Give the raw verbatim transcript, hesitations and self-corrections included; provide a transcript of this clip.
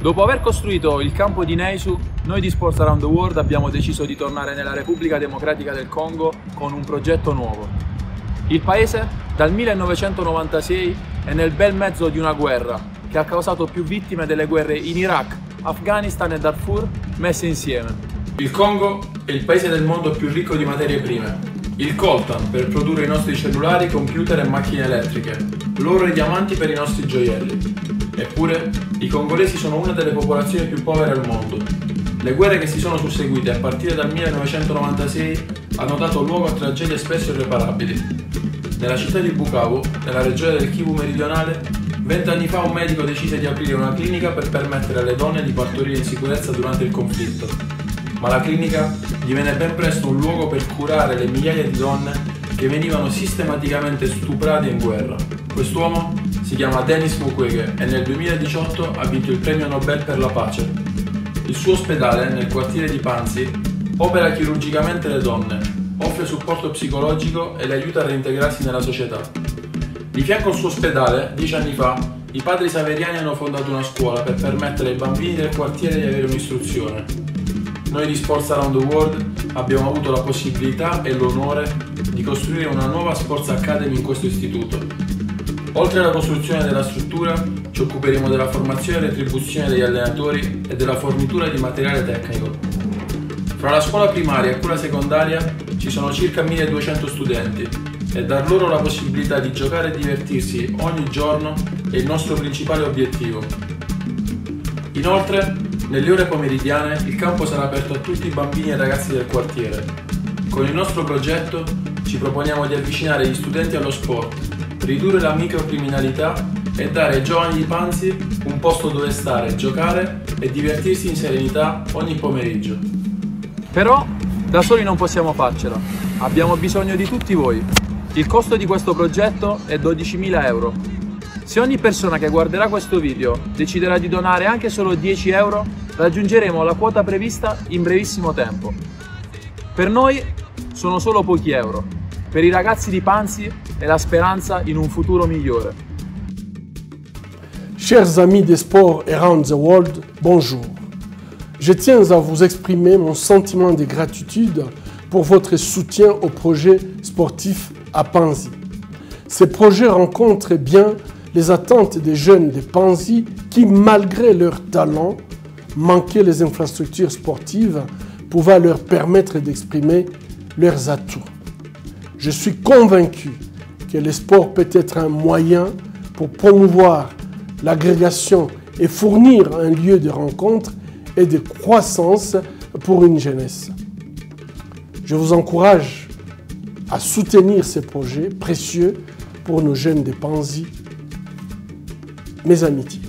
Dopo aver costruito il campo di Neisu, noi di Sports Around the World abbiamo deciso di tornare nella Repubblica Democratica del Congo con un progetto nuovo. Il paese dal millenovecentonovantasei è nel bel mezzo di una guerra che ha causato più vittime delle guerre in Iraq, Afghanistan e Darfur messe insieme. Il Congo è il paese del mondo più ricco di materie prime. Il coltan per produrre i nostri cellulari, computer e macchine elettriche, l'oro e i diamanti per i nostri gioielli. Eppure, i congolesi sono una delle popolazioni più povere al mondo. Le guerre che si sono susseguite a partire dal millenovecentonovantasei hanno dato luogo a tragedie spesso irreparabili. Nella città di Bukavu, nella regione del Kivu meridionale, vent'anni fa un medico decise di aprire una clinica per permettere alle donne di partorire in sicurezza durante il conflitto. Ma la clinica divenne ben presto un luogo per curare le migliaia di donne che venivano sistematicamente stuprate in guerra. Quest'uomo si chiama Denis Mukwege e nel duemiladiciotto ha vinto il premio Nobel per la pace. Il suo ospedale, nel quartiere di Panzi, opera chirurgicamente le donne, offre supporto psicologico e le aiuta a reintegrarsi nella società. Di fianco al suo ospedale, dieci anni fa, i padri saveriani hanno fondato una scuola per permettere ai bambini del quartiere di avere un'istruzione. Noi di Sports Around the World abbiamo avuto la possibilità e l'onore di costruire una nuova Sports Academy in questo istituto. Oltre alla costruzione della struttura, ci occuperemo della formazione e retribuzione degli allenatori e della fornitura di materiale tecnico. Fra la scuola primaria e quella secondaria ci sono circa milleduecento studenti e dar loro la possibilità di giocare e divertirsi ogni giorno è il nostro principale obiettivo. Inoltre, nelle ore pomeridiane il campo sarà aperto a tutti i bambini e ragazzi del quartiere. Con il nostro progetto ci proponiamo di avvicinare gli studenti allo sport, ridurre la microcriminalità e dare ai giovani di Panzi un posto dove stare, giocare e divertirsi in serenità ogni pomeriggio. Però da soli non possiamo farcela, abbiamo bisogno di tutti voi. Il costo di questo progetto è dodicimila euro. Se ogni persona che guarderà questo video deciderà di donare anche solo dieci euro, raggiungeremo la quota prevista in brevissimo tempo. Per noi sono solo pochi euro, per i ragazzi di Panzi è la speranza in un futuro migliore. Chers amis des sports around the world, bonjour. Je tiens à vous exprimer mon sentiment de gratitude pour votre soutien au projet sportif à Panzi. Ces projets rencontrent bien les attentes des jeunes de Panzi qui, malgré leur talent, manquaient les infrastructures sportives pouvant leur permettre d'exprimer leurs atouts. Je suis convaincu que le sport peut être un moyen pour promouvoir l'agrégation et fournir un lieu de rencontre et de croissance pour une jeunesse. Je vous encourage à soutenir ces projets précieux pour nos jeunes de Panzi. Mes amitiés.